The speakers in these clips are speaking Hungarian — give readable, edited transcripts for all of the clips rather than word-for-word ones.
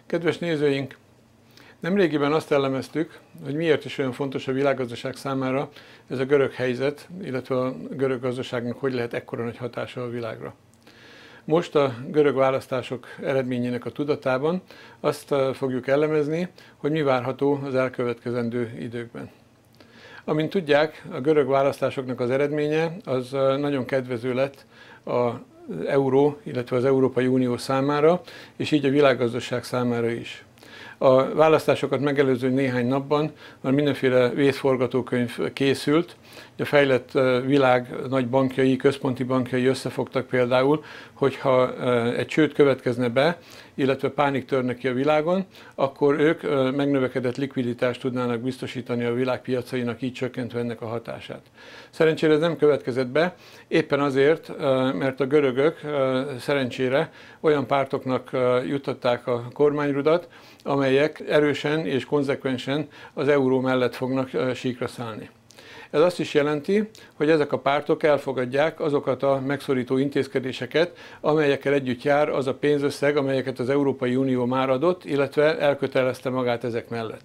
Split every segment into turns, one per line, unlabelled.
Kedves nézőink! Nemrégiben azt elemeztük, hogy miért is olyan fontos a világgazdaság számára ez a görög helyzet, illetve a görög gazdaságnak hogy lehet ekkora nagy hatása a világra. Most a görög választások eredményének a tudatában azt fogjuk elemezni, hogy mi várható az elkövetkezendő időkben. Amint tudják, a görög választásoknak az eredménye az nagyon kedvező lett az euró, illetve az Európai Unió számára, és így a világgazdaság számára is. A választásokat megelőző néhány napban már mindenféle vészforgatókönyv készült. A fejlett világ nagy bankjai, központi bankjai összefogtak például, hogyha egy csőd következne be, illetve pánik törne ki a világon, akkor ők megnövekedett likviditást tudnának biztosítani a világpiacainak, így csökkentve ennek a hatását. Szerencsére ez nem következett be, éppen azért, mert a görögök szerencsére olyan pártoknak juttatták a kormányrudat, amelyek erősen és konzekvensen az euró mellett fognak síkra szállni. Ez azt is jelenti, hogy ezek a pártok elfogadják azokat a megszorító intézkedéseket, amelyekkel együtt jár az a pénzösszeg, amelyeket az Európai Unió már adott, illetve elkötelezte magát ezek mellett.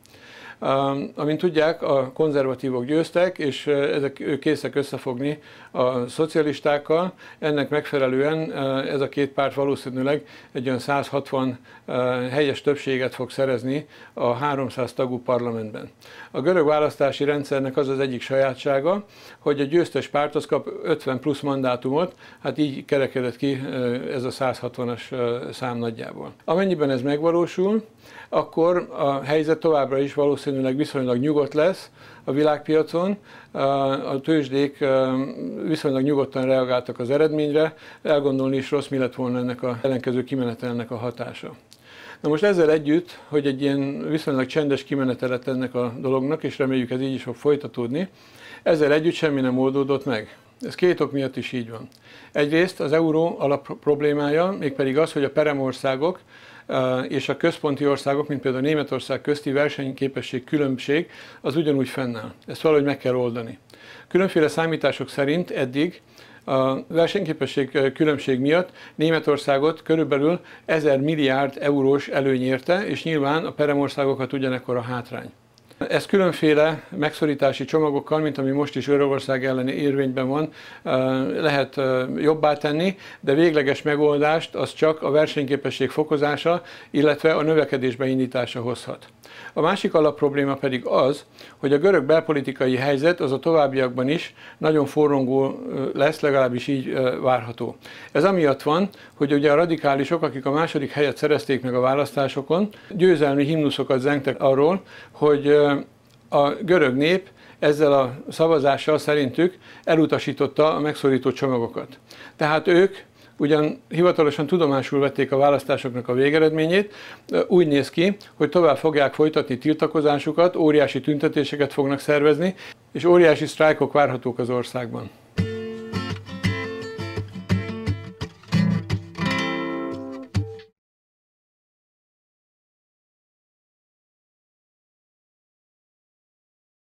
Amint tudják, a konzervatívok győztek, és ők készek összefogni a szocialistákkal. Ennek megfelelően ez a két párt valószínűleg egy olyan 160 helyes többséget fog szerezni a 300 tagú parlamentben. A görög választási rendszernek az az egyik sajátsága, hogy a győztes párt az kap 50 plusz mandátumot, hát így kerekedett ki ez a 160-as szám nagyjából. Amennyiben ez megvalósul, akkor a helyzet továbbra is valószínűleg viszonylag nyugodt lesz a világpiacon. A tőzsdék viszonylag nyugodtan reagáltak az eredményre, elgondolni is rossz, mi lett volna ennek a ellenkező kimenetelnek a hatása. Na most ezzel együtt, hogy egy ilyen viszonylag csendes kimenete lett ennek a dolognak, és reméljük ez így is fog folytatódni, ezzel együtt semmi nem oldódott meg. Ez két ok miatt is így van. Egyrészt az euró alap problémája, mégpedig az, hogy a peremországok és a központi országok, mint például Németország közti versenyképesség különbség, az ugyanúgy fennáll. Ezt valahogy meg kell oldani. Különféle számítások szerint eddig a versenyképesség különbség miatt Németországot körülbelül 1000 milliárd eurós előny érte, és nyilván a peremországokat ugyanekkor a hátrány. Ez különféle megszorítási csomagokkal, mint ami most is Görögország elleni érvényben van, lehet jobbá tenni, de végleges megoldást az csak a versenyképesség fokozása, illetve a növekedés beindítása hozhat. A másik alapprobléma pedig az, hogy a görög belpolitikai helyzet az a továbbiakban is nagyon forrongó lesz, legalábbis így várható. Ez amiatt van, hogy ugye a radikálisok, akik a második helyet szerezték meg a választásokon, győzelmi himnuszokat zengtek arról, hogy a görög nép ezzel a szavazással szerintük elutasította a megszorító csomagokat. Tehát ők ugyan hivatalosan tudomásul vették a választásoknak a végeredményét, úgy néz ki, hogy tovább fogják folytatni tiltakozásukat, óriási tüntetéseket fognak szervezni, és óriási sztrájkok várhatók az országban.